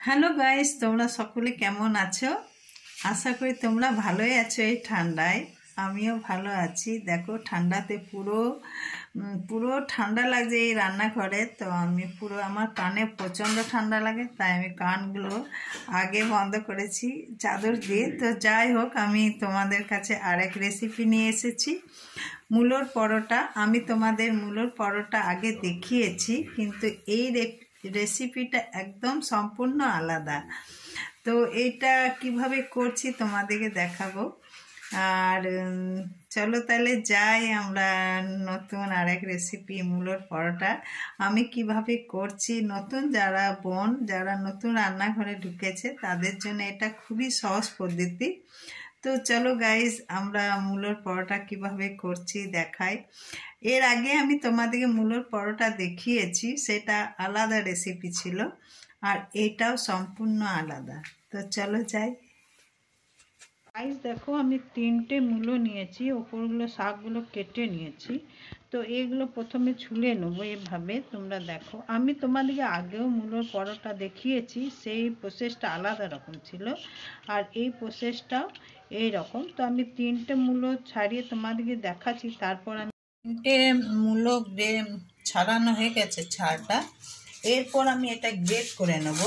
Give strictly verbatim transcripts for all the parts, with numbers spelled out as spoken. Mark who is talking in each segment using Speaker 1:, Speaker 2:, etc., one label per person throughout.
Speaker 1: Hello guys, তোমরা সকলে কেমন আছো? আশা করি তোমরা ভালোই আছো। এই ঠান্ডায় আমিও ভালো আছি। দেখো ঠান্ডাতে পুরো উম, পুরো ঠান্ডা লাগছে এই রান্নাঘরে। তো আমি পুরো আমার কানে প্রচণ্ড ঠান্ডা লাগে, তাই আমি কানগুলো আগে বন্ধ করেছি চাদর দিয়ে। তো যাই হোক, আমি তোমাদের কাছে আরেক রেসিপি নিয়ে এসেছি, মূলোর পরোটা। আমি তোমাদের মূলোর পরোটা আগে দেখিয়েছি, কিন্তু এই রেসিপিটা একদম সম্পূর্ণ আলাদা। তো এইটা কিভাবে করছি তোমাদেরকে দেখাবো। আর চলো তাহলে যাই আমরা নতুন আরেক রেসিপি মূলোর পরোটা আমি কিভাবে করছি। নতুন যারা বোন যারা নতুন রান্নাঘরে ঢুকেছে তাদের জন্য এটা খুবই সহজ পদ্ধতি। তো চলো গাইজ, আমরা মূলোর পরোটা কিভাবে করছি দেখাই। এর আগে আমি তোমাদেরকে মূলোর পরোটা দেখিয়েছি, সেটা আলাদা রেসিপি ছিল, আর এটাও সম্পূর্ণ আলাদা। তো চলো যাই। গাইজ দেখো, আমি তিনটে মূলো নিয়েছি, ওপরগুলো শাকগুলো কেটে নিয়েছি। তো এগুলো প্রথমে ছুলে নেবো এভাবে। তোমরা দেখো, আমি তোমাদেরকে আগেও মূলোর পরোটা দেখিয়েছি, সেই প্রসেসটা আলাদা রকম ছিল, আর এই প্রসেসটাও এই রকম। তো আমি তিনটে মূলো ছাড়িয়ে তোমাদেরকে দেখাচ্ছি। তারপর আমি তিনটে মূলো ছাড়ানো হয়ে গেছে ছাড়টা, এরপর আমি এটা গ্রেট করে নেব।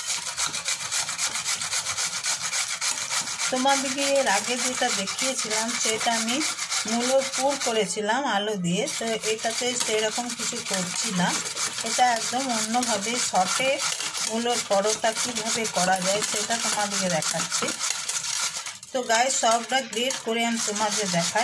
Speaker 1: তোমাদেরকে এর আগে যেটা দেখিয়েছিলাম সেটা আমি মূলোর পুর করেছিলাম আলু দিয়ে। তো এটাতে সেরকম কিছু করছি না, এটা একদম অন্যভাবে শর্টে মূলোর পরোটা কীভাবে করা যায় সেটা তোমাদেরকে দেখাচ্ছি। তো গায়ে সবটা গ্রেট করে আমি তোমাদের দেখাই।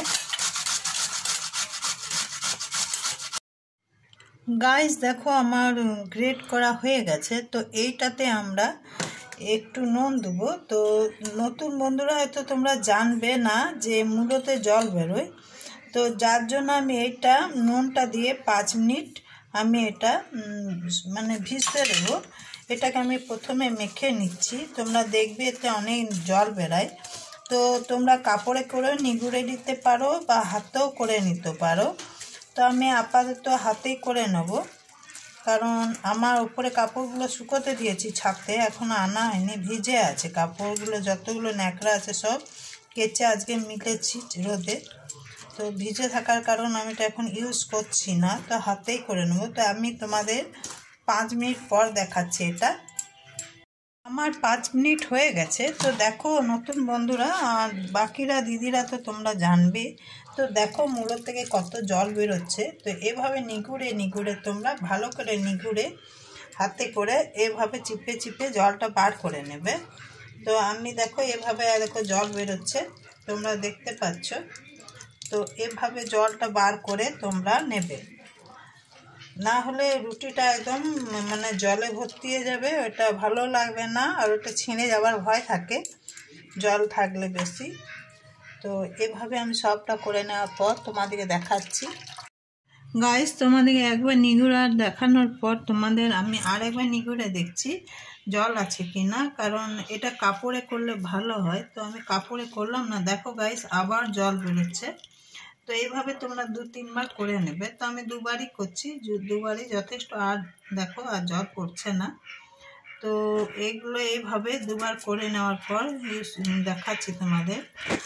Speaker 1: গাইস দেখো, আমার গ্রেট করা হয়ে গেছে। তো এইটাতে আমরা একটু নুন দেবো। তো নতুন বন্ধুরা হয়তো তোমরা জানবে না যে মূলোতে জল বেরোয়, তো যার জন্য আমি এইটা নুনটা দিয়ে পাঁচ মিনিট আমি এটা মানে ভিজতে দেবো। এটাকে আমি প্রথমে মেখে নিচ্ছি। তোমরা দেখবে এতে অনেক জল বেরোয়। তো তোমরা কাপড়ে করে নিগুড়ে দিতে পারো বা হাতেও করে নিতে পারো। তো আমি আপাতত হাতেই করে নেব, কারণ আমার উপরে কাপড়গুলো শুকোতে দিয়েছি ছাদে, এখনও আনা হয়নি, ভিজে আছে কাপড়গুলো, যতগুলো ন্যাকড়া আছে সব কেচে আজকে মিলেছি রোদে। তো ভিজে থাকার কারণ আমি এটা এখন ইউজ করছি না, তো হাতেই করে নেব। তো আমি তোমাদের পাঁচ মিনিট পর দেখাচ্ছি। এটা আমার পাঁচ মিনিট হয়ে গেছে। তো দেখো নতুন বন্ধুরা আর বাকিরা দিদিরা তো তোমরা জানবে। তো দেখো মূলো থেকে কত জল বেরোচ্ছে। তো এভাবে নিগুড়ে নিগুড়ে তোমরা ভালো করে নিগুড়ে হাতে করে এভাবে চিপে চিপে জলটা বার করে নেবে। তো আমি দেখো এভাবে দেখো জল বেরোচ্ছে, তোমরা দেখতে পাচ্ছ। তো এভাবে জলটা বার করে তোমরা নেবে, না হলে রুটিটা একদম মানে জলে ভর্তি হয়ে যাবে, ওটা ভালো লাগবে না, আর ওটা ছিঁড়ে যাওয়ার ভয় থাকে জল থাকলে বেশি। তো এভাবে আমি সবটা করে নেওয়ার পর তোমাদেরকে দেখাচ্ছি। গাইস তোমাদেরকে একবার নিগুড়া দেখানোর পর তোমাদের আমি আরেকবার নিগুড়ে দেখছি জল আছে কি না, কারণ এটা কাপড়ে করলে ভালো হয়। তো আমি কাপড়ে করলাম না, দেখো গাইস আবার জল বেরোচ্ছে। তো এইভাবে তোমরা দু তিনবার করে নেবে। তো আমি দুবারই করছি, দুবারই যথেষ্ট, আর দেখো আর জল পড়ছে না। তো এইগুলো এইভাবে দুবার করে নেওয়ার পর দেখাচ্ছি তোমাদের।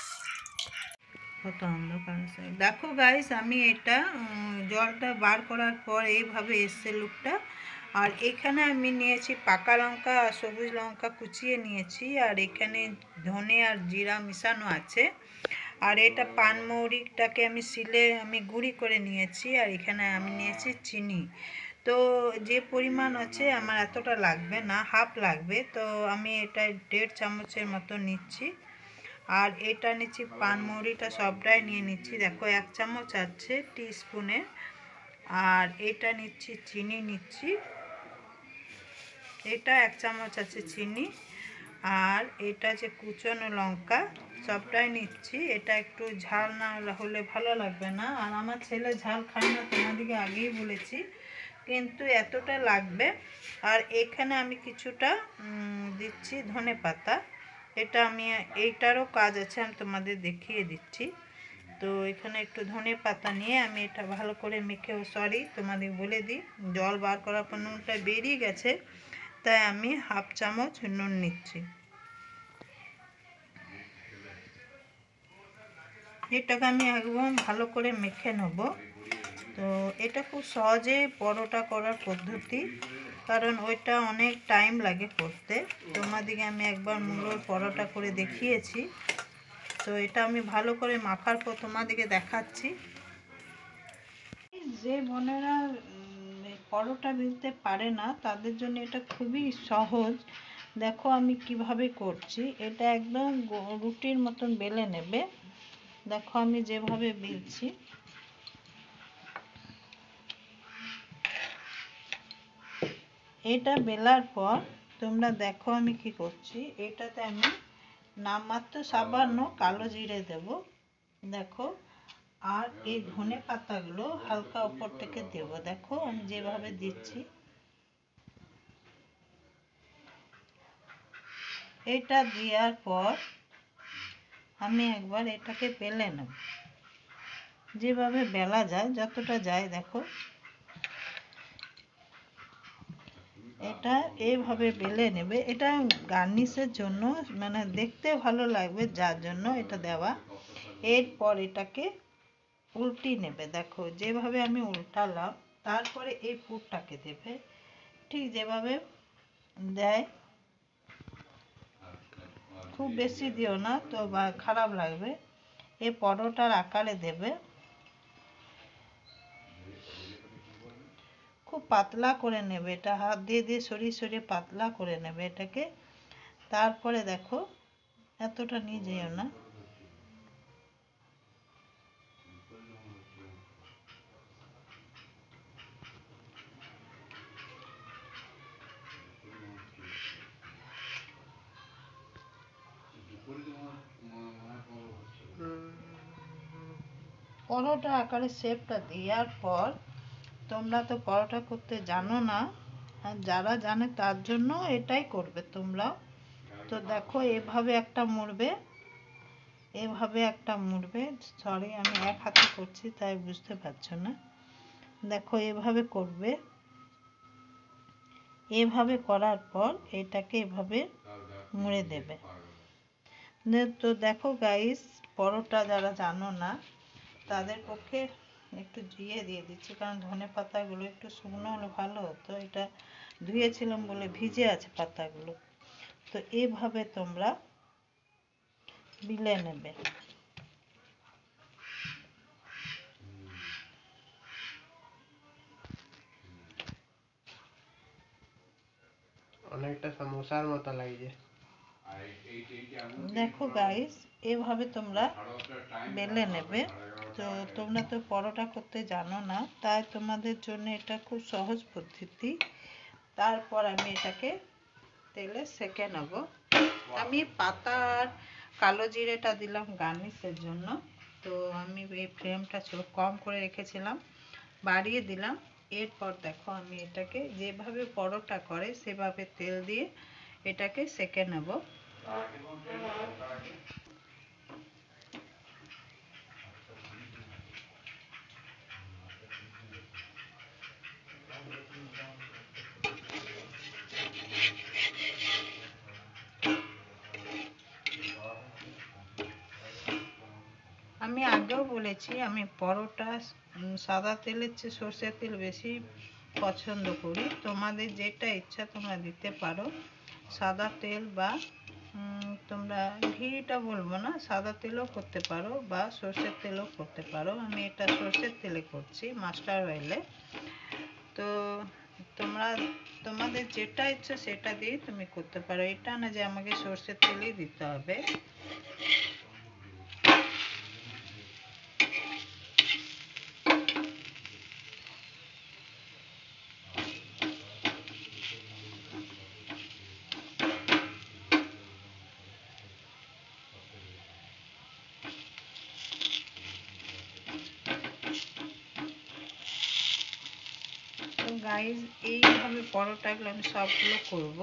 Speaker 1: কত অন্ধকার আছে দেখো গাইস, আমি এটা জলটা বার করার পর এইভাবে এসছে লুকটা। আর এখানে আমি নিয়েছি পাকা লঙ্কা আর সবুজ লঙ্কা কুচিয়ে নিয়েছি, আর এখানে ধনে আর জিরা মিশানো আছে। আর এটা পানমৌরিটাকে আমি শিলে আমি গুঁড়ি করে নিয়েছি, আর এখানে আমি নিয়েছি চিনি। তো যে পরিমাণ আছে আমার এতটা লাগবে না, হাফ লাগবে। তো আমি এটা দেড় চামচের মতো নিচ্ছি। আর এটা নিচ্ছি পানমৌরিটা সবটাই নিয়ে নিচ্ছি, দেখো এক চামচ আছে টিস্পুনের। আর এটা নিচ্ছি চিনি নিচ্ছি, এটা এক চামচ আছে চিনি। আর এটা যে কুচনো লঙ্কা সবটাই নিচ্ছি। এটা একটু ঝাল না হলে ভালো লাগবে না, আর আমার ছেলে ঝাল খায় না, তোমাদেরকে আগেই বলেছি, কিন্তু এতটা লাগবে। আর এখানে আমি কিছুটা দিচ্ছি ধনে পাতা, এটা আমি এইটারও কাজ আছে, আমি তোমাদের দেখিয়ে দিচ্ছি। তো এখানে একটু ধনে পাতা নিয়ে আমি এটা ভালো করে মেখে, সরি তোমাদের বলে দিই জল বার করার পর নুনটা বেরিয়ে গেছে, তাই আমি হাফ চামচ নুন নিচ্ছি। এটাকে আমি একদম ভালো করে মেখে নেব। তো এটা খুব সহজে পরোটা করার পদ্ধতি, কারণ ওইটা অনেক টাইম লাগে করতে। তোমাদেরকে আমি একবার মুলোর পরোটা করে দেখিয়েছি, তো এটা আমি ভালো করে মাখার পর তোমাদেরকে দেখাচ্ছি। যে বোনেরা পরোটা বেলতে পারে না তাদের জন্য এটা খুবই সহজ। দেখো আমি কিভাবে করছি। এটা একদম রুটির মতন বেলে নেবে। দেখো আমি যেভাবে বেলছি, এটা বেলার পর তোমরা দেখো আমি কি করছি। এটাতে আমি নামমাত্র সামান্য কালো জিরে দেব, দেখো, আর এই ধনে পাতাগুলো হালকা উপর থেকে দেব। দেখো আমি যেভাবে দিচ্ছি, এটা দেওয়ার পর আমি একবার এটাকে বেলে নেব, যেভাবে বেলা যায়, যতটা যায়। দেখো এটা এইভাবে বেলে নেবে। এটা গার্নিশের জন্য, মানে দেখতে ভালো লাগবে যার জন্য এটা দেওয়া। এরপর এটাকে উল্টি নেবে। দেখো যেভাবে আমি উল্টালাম, তারপরে এই পুরটাকে দেবে ঠিক যেভাবে দেয়। খুব বেশি দিও না তো বা খারাপ লাগবে। এই পরোটার আকারে দেবে, খুব পাতলা করে নেবে। এটা হাত দিয়ে দিয়ে সরিয়ে সরিয়ে পাতলা করে নেবে এটাকে। তারপরে দেখো এতটা নিয়ে যেও না, পরোটা আকারে শেপটা দেওয়ার পর, তোমরা তো পরোটা করতে জানো না, আর যারা জানে তার জন্য এটাই করবে তোমরা। তো দেখো এভাবে একটা মুড়বে, এভাবে একটা মুড়বে। সরি আমি এক হাতে করছি তাই বুঝতে পারছো না। দেখো এভাবে করবে। এভাবে করার পর এটাকে এভাবে মুড়ে দেবে। তো দেখো গাইস, পরোটা যারা জানো না তাদের পক্ষে একটু জিয়ে দিয়ে দিচ্ছি, কারণ ধনে পাতাগুলো একটু শুকনো হলে ভালো হতো। এটা ধুয়েছিলাম বলে ভিজে আছে পাতাগুলো। তো এভাবে তোমরা বিলে নেবে।
Speaker 2: অনেকটা সমোসার মতো লাগছে।
Speaker 1: দেখো গাইস, এভাবে তোমরা বেলে নেবে। তো তোমরা তো পরোটা করতে জানো না, তাই তোমাদের জন্য এটা খুব সহজ পদ্ধতি। তারপর আমি এটাকে তেলে সেঁকে নেব। আমি পাতার কালো জিরেটা দিলাম গার্নিশের জন্য। তো আমি এই ফ্লেমটা কম করে রেখেছিলাম, বাড়িয়ে দিলাম। এরপর দেখো আমি এটাকে যেভাবে পরোটা করে সেভাবে তেল দিয়ে এটাকে সেঁকে নেব। আমি আগেও বলেছি আমি পরোটা সাদা তেলের চেয়ে সর্ষের তেল বেশি পছন্দ করি। তোমাদের যেটা ইচ্ছা তোমরা দিতে পারো, সাদা তেল বা তোমরা ঘিটা বলবো না, সাদা তেলও করতে পারো বা সর্ষের তেলও করতে পারো। আমি এটা সর্ষের তেলে করছি, মাস্টার অয়েলে। তো তোমরা তোমাদের যেটা ইচ্ছা সেটা দিয়ে তুমি করতে পারো। এটা না যে আমাকে সর্ষের তেলই দিতে হবে। তো গাইস, এইভাবে পরোটাগুলো আমি সবগুলো করবো।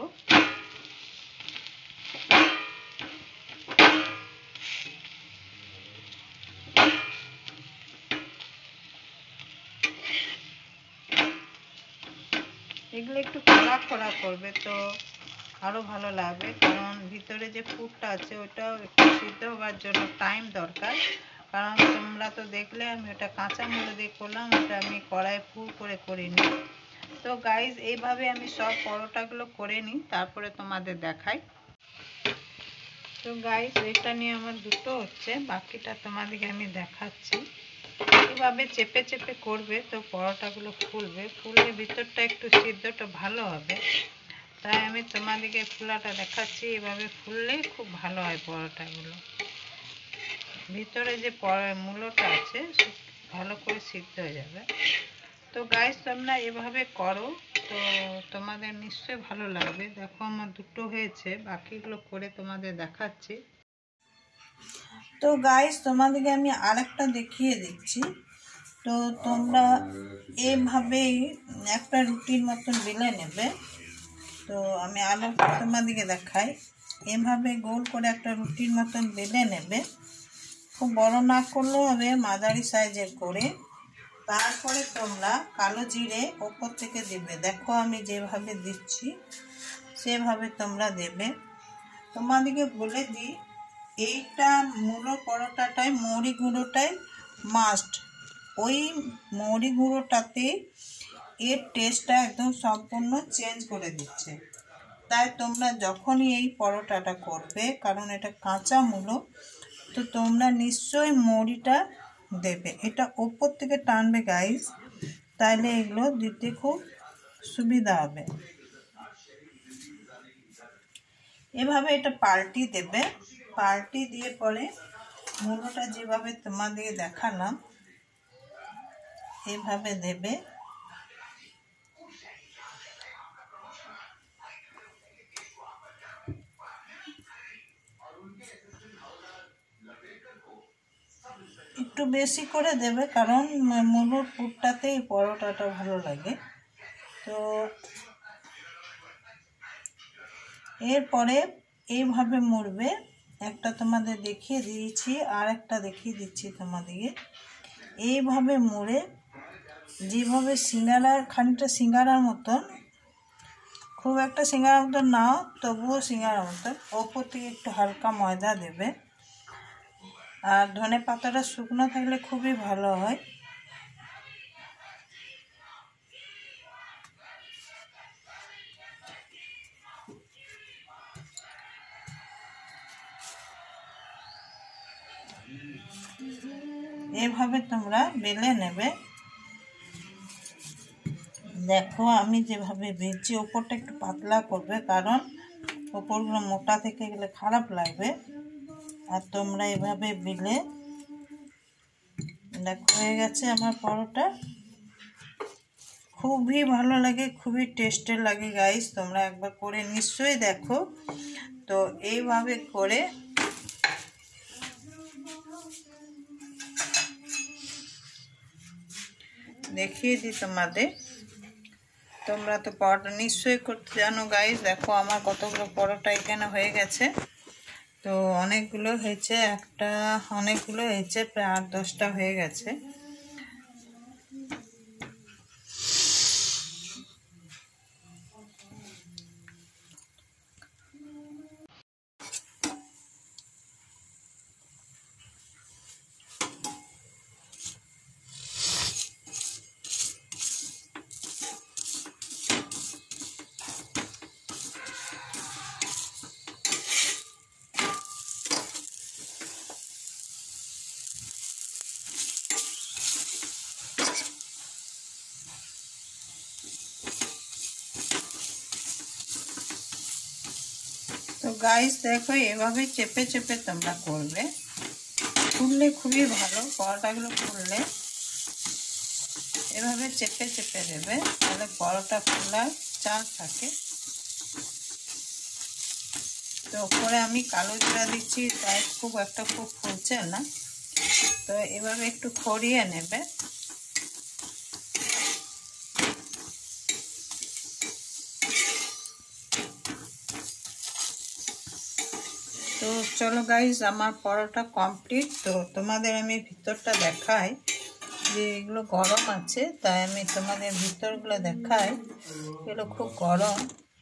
Speaker 1: এগুলো একটু খোলা খোলা করবে, তো আরও ভালো লাগবে, কারণ ভিতরে যে পুরটা আছে ওটাও একটু সিদ্ধ হওয়ার জন্য টাইম দরকার। কারণ তোমরা তো দেখলে আমি ওটা কাঁচা মূলো দিয়ে করলাম, ওটা আমি কড়াই পুর করে করিনি। তো গাইজ এইভাবে আমি সব পরোটাগুলো করে নিই, তারপরে তোমাদের দেখাই। তো গাইজ এটা নিয়ে আমার দুটো হচ্ছে, বাকিটা তোমাদেরকে আমি দেখাচ্ছি। এভাবে চেপে চেপে করবে, তো পরোটাগুলো ফুলবে, ফুলে ভিতরটা একটু সিদ্ধটা ভালো হবে। তাই আমি তোমাদেরকে ফুলাটা দেখাচ্ছি, এভাবে ফুললে খুব ভালো হয় পরোটাগুলো। ভিতরে যে মূলোটা আছে ভালো করে সিদ্ধ হয়ে যাবে। তো গাইস তোমরা এভাবে করো, তো তোমাদের নিশ্চয়ই ভালো লাগবে। দেখো আমার দুটো হয়েছে, বাকিগুলো করে তোমাদের দেখাচ্ছি। তো গাইস তোমাদেরকে আমি আরেকটা দেখিয়ে দিচ্ছি। তো তোমরা এভাবেই একটা রুটির মতন বেলে নেবে। তো আমি আরও তোমাদেরকে দেখাই, এভাবে গোল করে একটা রুটির মতন বেলে নেবে। খুব বড় না করলেও হবে, মাঝারি সাইজের করে। তারপরে তোমরা কালো জিরে ওপর থেকে দেবে। দেখো আমি যেভাবে দিচ্ছি সেভাবে তোমরা দেবে। তোমাদেরকে বলে দিই, এইটা মূলো পরোটাটায় মৌরি গুঁড়োটাই মাস্ট। ওই মৌরি গুঁড়োটাতে এর টেস্টটা একদম সম্পূর্ণ চেঞ্জ করে দিচ্ছে। তাই তোমরা যখনই এই পরোটাটা করবে, কারণ এটা কাঁচা মূলো, তো তোমরা নিশ্চয়ই মৌরিটা দেবে। এটা ওপর থেকে টানবে গাইস, তাইলে এগুলো দিতে খুব সুবিধা হবে। এভাবে এটা পাল্টি দেবে, পাল্টি দিয়ে পরে মূলোটা যেভাবে তোমাদের দেখালাম এভাবে দেবে। একটু বেশি করে দেবে, কারণ মূলোর পুরটাতেই পরোটাটা ভালো লাগে। তো এরপরে এইভাবে মুড়বে। একটা তোমাদের দেখিয়ে দিয়েছি, আর একটা দেখিয়ে দিচ্ছি তোমাদেরকে। এইভাবে মুড়ে যেভাবে সিঙ্গারার, খানিকটা সিঙ্গারার মতন, খুব একটা সিঙ্গারার মতন নাও, তবুও সিঙ্গারার মতন, ওপর থেকে একটু হালকা ময়দা দেবে। আর ধনে পাতাটা শুকনো থাকলে খুবই ভালো হয়। এভাবে তোমরা বেলে নেবে। দেখো আমি যেভাবে বেলছি, ওপরটা একটু পাতলা করবে, কারণ ওপরগুলো মোটা থেকে গেলে খারাপ লাগবে। আর তোমরা এভাবে বেলে, দেখো হয়ে গেছে আমার পরোটা। খুবই ভালো লাগে, খুবই টেস্টের লাগে গাইস, তোমরা একবার করে নিশ্চয়ই দেখো। তো এইভাবে করে দেখিয়ে দিই তোমাদের। তোমরা তো পরোটা নিশ্চয়ই করতে জানো গাইস। দেখো আমার কতগুলো পরোটা এখানে হয়ে গেছে। তো অনেকগুলো হয়েছে, একটা অনেকগুলো হয়েছে, প্রায় আট দশটা হয়ে গেছে। তো গাইস দেখো এভাবে চেপে চেপে তোমরা করবে, ফুললে খুবই ভালো। পরোটাগুলো ফুললে এভাবে চেপে চেপে দেবে, তাহলে পরোটা ফুলার চান্স থাকে। তো ওপরে আমি কালো জিরা দিচ্ছি, তাই খুব একটা খুব ফুলছে না। তো এভাবে একটু খড়িয়ে নেবে। তো চলো গাইস আমার পরোটা কমপ্লিট। তো তোমাদের আমি ভিতরটা দেখাই। যে এগুলো গরম আছে, তাই আমি তোমাদের ভিতরগুলো দেখাই। এগুলো খুব গরম,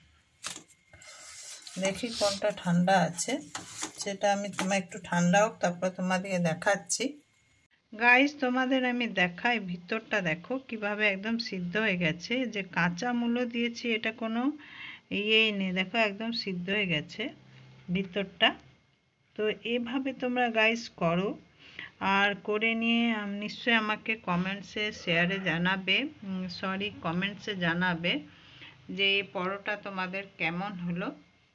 Speaker 1: দেখি কোনটা ঠান্ডা আছে, সেটা আমি তোমার একটু ঠান্ডা হোক তারপর তোমাদেরকে দেখাচ্ছি। গাইস তোমাদের আমি দেখাই ভিতরটা, দেখো কিভাবে একদম সিদ্ধ হয়ে গেছে। যে কাঁচা মূলো দিয়েছি এটা কোনো ইয়েই নেই, দেখো একদম সিদ্ধ হয়ে গেছে ভিতরটা। তো এভাবে তোমরা গাইস করো, আর করে নিয়ে নিশ্চয়ই আমাকে কমেন্টসে শেয়ারে জানাবে, সরি কমেন্টসে জানাবে যে এই পরোটা তোমাদের কেমন হলো।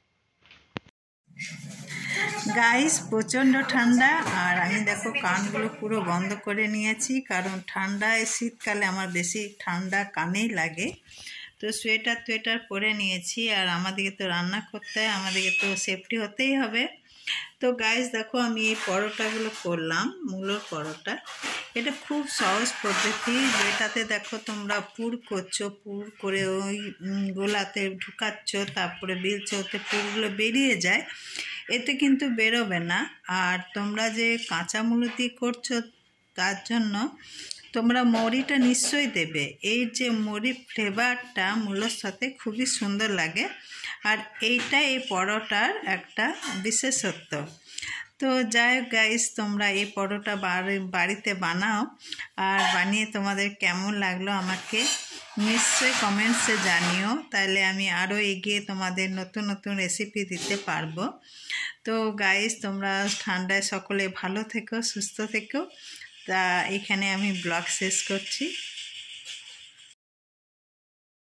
Speaker 1: গাইস প্রচণ্ড ঠান্ডা, আর আমি দেখো কানগুলো পুরো বন্ধ করে নিয়েছি, কারণ ঠান্ডায় শীতকালে আমার বেশি ঠান্ডা কানেই লাগে। তো সোয়েটার টুয়েটার পরে নিয়েছি, আর আমাদেরকে তো রান্না করতে হয়, আমাদেরকে তো সেফটি হতেই হবে। তো গাইস দেখো আমি এই পরোটাগুলো করলাম, মূলোর পরোটা। এটা খুব সহজ পদ্ধতি, যেটাতে দেখো তোমরা পুর করছো, পুর করে ওই গোলাতে ঢুকাচ্ছ, তারপরে বেলছো, ওতে পুরগুলো বেরিয়ে যায়, এতে কিন্তু বেরোবে না। আর তোমরা যে কাঁচা মূলো দিয়ে করছো তার জন্য তোমরা মরিটা নিশ্চয়ই দেবে। এই যে মরি ফ্লেভারটা মূলোর সাথে খুবই সুন্দর লাগে, আর এইটা এই পরোটার একটা বিশেষত্ব। তো যাই হোক গাইস, তোমরা এই পরোটা বাড়ি বাড়িতে বানাও, আর বানিয়ে তোমাদের কেমন লাগলো আমাকে নিশ্চয়ই কমেন্টসে জানিও, তাহলে আমি আরও এগিয়ে তোমাদের নতুন নতুন রেসিপি দিতে পারবো। তো গাইস তোমরা ঠান্ডায় সকলে ভালো থেকো, সুস্থ থেকো। তা এখানে আমি ব্লগ শেষ করছি।